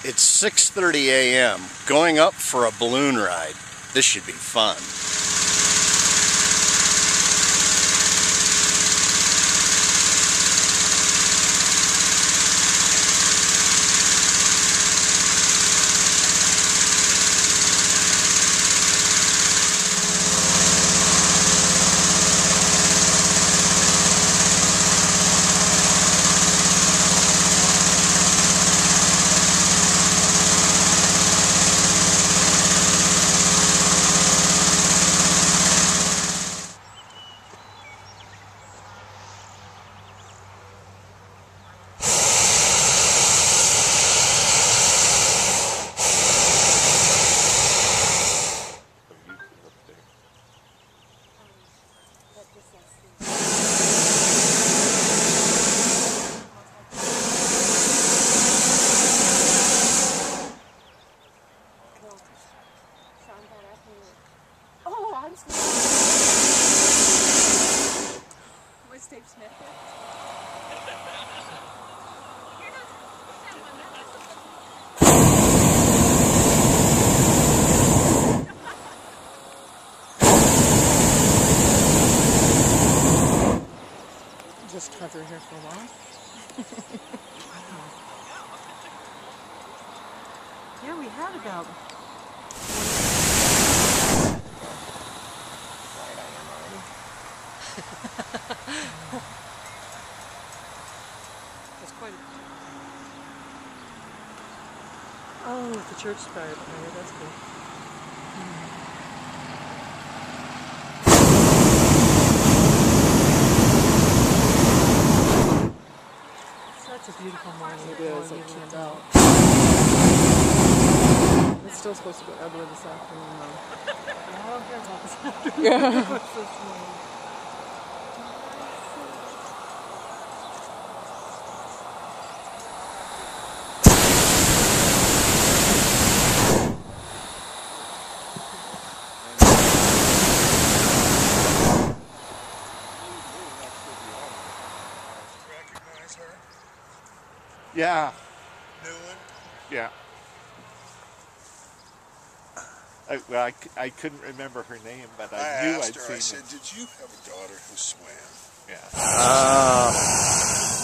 It's 6:30 a.m. going up for a balloon ride. This should be fun. Oh, I'm sorry. What's Dave Smith? Just hover here for a while. Yeah, we had about... That's quite a... Oh, the church spire behind it, that's cool. That's a beautiful morning. It is. It turned out. It's still supposed to go earlier this afternoon, though. I don't care about this afternoon. Yeah. What's this morning? Recognize her? Yeah. Newland? Yeah. I couldn't remember her name, but I knew I'd seen her. I said, did you have a daughter who swam? Yeah.